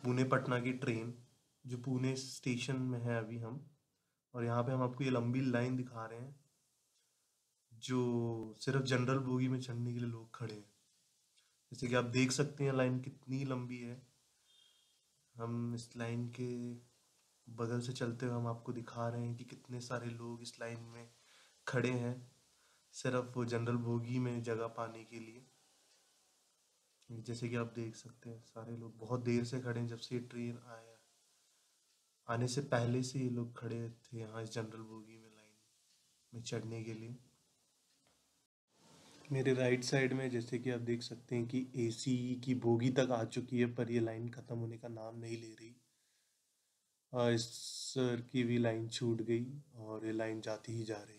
पुणे पटना की ट्रेन, जो पुणे स्टेशन में है अभी हम। और यहाँ पे हम आपको ये लंबी लाइन दिखा रहे हैं, जो सिर्फ जनरल बोगी में चढ़ने के लिए लोग खड़े हैं। जैसे कि आप देख सकते हैं लाइन कितनी लंबी है। हम इस लाइन के बगल से चलते हुए हम आपको दिखा रहे हैं कि कितने सारे लोग इस लाइन में खड़े हैं, सिर्फ वो जनरल बोगी में जगह पाने के लिए। जैसे कि आप देख सकते हैं सारे लोग बहुत देर से खड़े हैं, जब से ये ट्रेन आया, आने से पहले से ये लोग खड़े थे यहाँ इस जनरल बोगी में लाइन में चढ़ने के लिए। मेरे राइट साइड में जैसे कि आप देख सकते हैं कि एसी की बोगी तक आ चुकी है, पर ये लाइन ख़त्म होने का नाम नहीं ले रही। इस सर की भी लाइन छूट गई और ये लाइन जाती ही जा रही है।